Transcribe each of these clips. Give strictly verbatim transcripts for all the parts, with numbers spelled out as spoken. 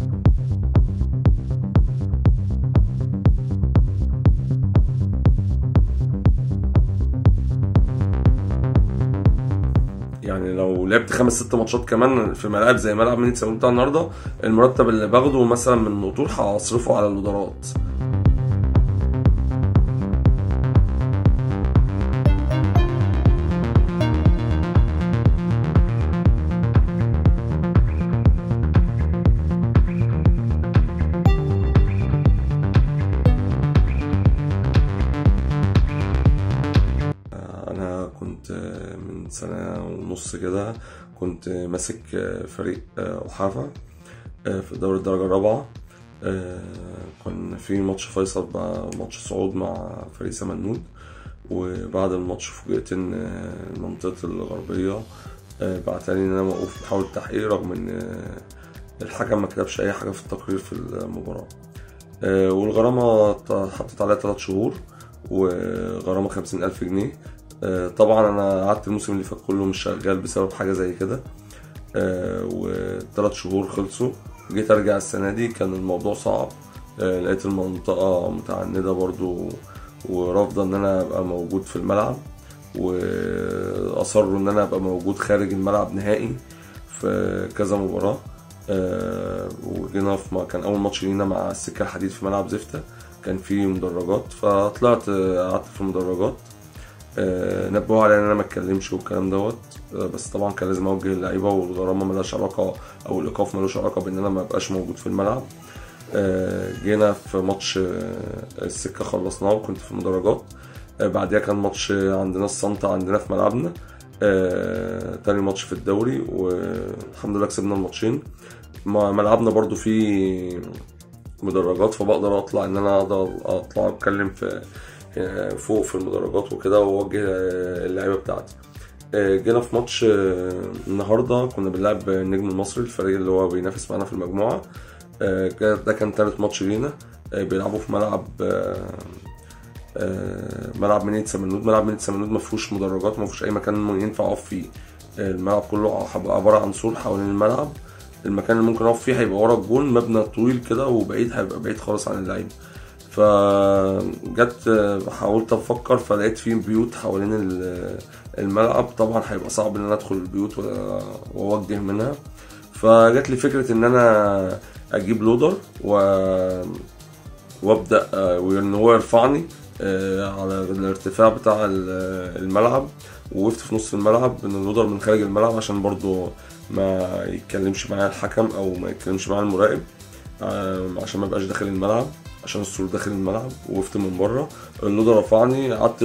يعني لو لعبت خمس ست ماتشات كمان في ملاعب زي ملعب مينيت سمنود بتاع النهارده، المرتب اللي باخده مثلا من النطور هصرفه على الادارات. انا كنت من سنه ونص كده كنت ماسك فريق أحافة في دوري الدرجه الرابعه. كان في ماتش فيصل بقى، ماتش صعود مع فريق سمنود، وبعد الماتش فوجئت ان منطقه الغربيه بعتلي ان انا موقوف بحاول التحقيق، رغم ان الحكم ما كتبش اي حاجه في التقرير في المباراه. والغرامه اتحطت عليها ثلاث شهور وغرامه خمسين ألف جنيه. طبعا انا قعدت الموسم اللي فات كله مش شغال بسبب حاجه زي كده، والثلاث شهور خلصوا. جيت ارجع السنه دي كان الموضوع صعب، لقيت المنطقه متعندة برضو ورافضه ان انا ابقى موجود في الملعب، واصروا ان انا ابقى موجود خارج الملعب نهائي في كذا مباراه. وجينا في كان اول ماتش لينا مع السكه الحديد في ملعب زفته، كان فيه مدرجات، فطلعت قعدت في المدرجات. أه نبهوا علي ان انا ما اتكلمش والكلام دوت، أه بس طبعا كان لازم اوجه اللعيبه، والغرامه مالهاش علاقه او الايقاف مالوش علاقه بان انا ما ابقاش موجود في الملعب. أه جينا في ماتش السكه خلصناه وكنت في المدرجات. أه بعديها كان ماتش عندنا الصنطة عندنا في ملعبنا، أه تاني ماتش في الدوري، والحمد لله كسبنا الماتشين. ملعبنا برضو فيه مدرجات، فبقدر اطلع ان انا اقدر اطلع اتكلم في فوق في المدرجات وكده واوجه اللعيبه بتاعتي. جينا في ماتش النهارده كنا بنلعب النجم المصري، الفريق اللي هو بينافس معانا في المجموعه. ده كان ثالث ماتش لينا، بيلعبوا في ملعب ملعب مينيت سمنود. ملعب مينيت سمنود ما فيهوش مدرجات، ما فيهوش اي مكان ينفع اقف فيه. الملعب كله عباره عن سور حوالين الملعب، المكان اللي ممكن اقف فيه هيبقى ورا الجون، مبنى طويل كده وبعيد، هيبقى بعيد خالص عن اللعيبه. فجت حاولت افكر، فلقيت فيه بيوت حوالين الملعب، طبعا هيبقى صعب ان انا ادخل البيوت واوجه منها. فجت لي فكره ان انا اجيب لودر و... وابدا وان هو يرفعني على الارتفاع بتاع الملعب، ووقفت في نص الملعب من اللودر من خارج الملعب عشان برضو ما يتكلمش معايا الحكم او ما يتكلمش معايا المراقب، عشان ما بقاش داخل الملعب، عشان السور داخل الملعب. وقفت من بره، اللودر رفعني، قعدت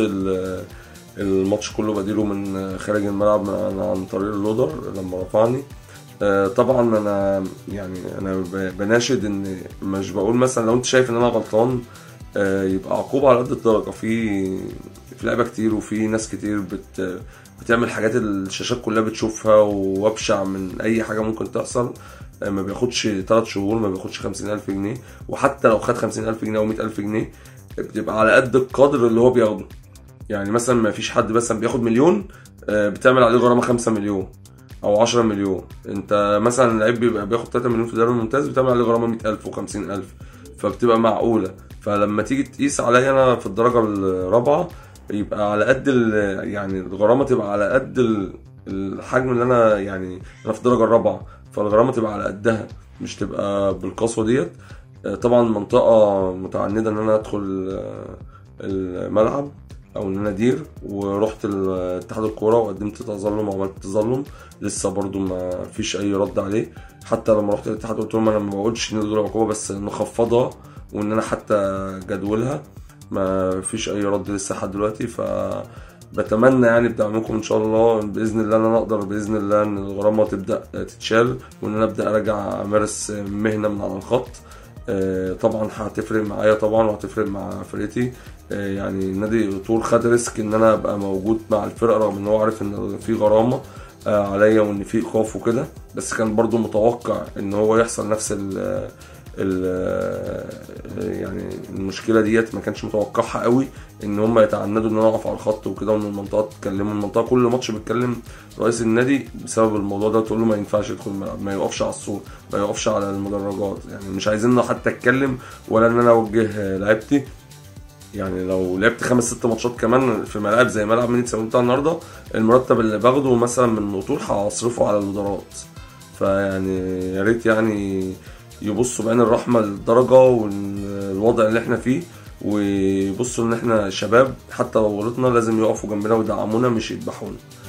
الماتش كله بديله من خارج الملعب عن طريق اللودر لما رفعني. طبعا انا يعني انا بناشد ان مش بقول مثلا لو انت شايف ان انا غلطان يبقى عقوبه على قد الدرجه. في في لعيبه كتير وفي ناس كتير بت بتعمل حاجات الشاشات كلها بتشوفها وابشع من اي حاجه ممكن تحصل. ما بياخدش ثلاث شهور، ما بياخدش خمسين ألف جنيه، وحتى لو خد خمسين ألف جنيه او مئة ألف جنيه بتبقى على قد القدر اللي هو بياخده. يعني مثلا ما فيش حد مثلا بياخد مليون بتعمل عليه غرامه خمسة مليون او عشرة مليون. انت مثلا لعيب بيبقى بياخد ثلاثة مليون في الدوري الممتاز بتعمل عليه غرامه مئة ألف وخمسين ألف، فبتبقى معقوله. فلما تيجي تقيس عليا انا في الدرجه الرابعه يبقى على قد يعني الغرامه تبقى على قد الحجم اللي انا يعني انا في الدرجه الرابعه، فالغرامه تبقى على قدها مش تبقى بالقسوه ديت. طبعا منطقه متعندة ان انا ادخل الملعب او ان انا ادير، ورحت اتحاد الكوره وقدمت تظلم وعملت تظلم، لسه برضو ما فيش اي رد عليه. حتى لما رحت الاتحاد قلت لهم انا ما بقولش ان دول عقوبه، بس نخفضها وان انا حتى جدولها، ما فيش اي رد لسه لحد دلوقتي. ف بتمنى يعني بدعمكم ان شاء الله باذن الله ان انا اقدر باذن الله ان الغرامه تبدا تتشال، وان انا ابدا ارجع امارس مهنه من على الخط. طبعا هتفرق معايا طبعا وهتفرق مع فرقتي. يعني نادي طور خد ريسك ان انا ابقى موجود مع الفرقه رغم ان هو عارف ان في غرامه عليا وان في ايقاف وكده، بس كان برضو متوقع ان هو يحصل نفس يعني المشكله ديت ما كانش متوقعها قوي ان هم يتعندوا ان انا اقف على الخط وكده، وان المنطقه تتكلم. المنطقه كل ماتش بتكلم رئيس النادي بسبب الموضوع ده، تقول له ما ينفعش يدخل الملعب، ما يقفش على السور، ما يقفش على المدرجات، يعني مش عايزين حتى اتكلم ولا ان انا اوجه لعيبتي. يعني لو لعبت خمس ست ماتشات كمان في ملاعب زي ملعب مينيت ساوي بتاع النهارده، المرتب اللي باخده مثلا من الوطول هصرفه على الادارات. فيعني يا ريت يعني يبصوا بعين الرحمه للدرجه والوضع اللي احنا فيه، ويبصوا ان احنا شباب، حتى لو غلطنا لازم يقفوا جنبنا ويدعمونا مش يذبحونا.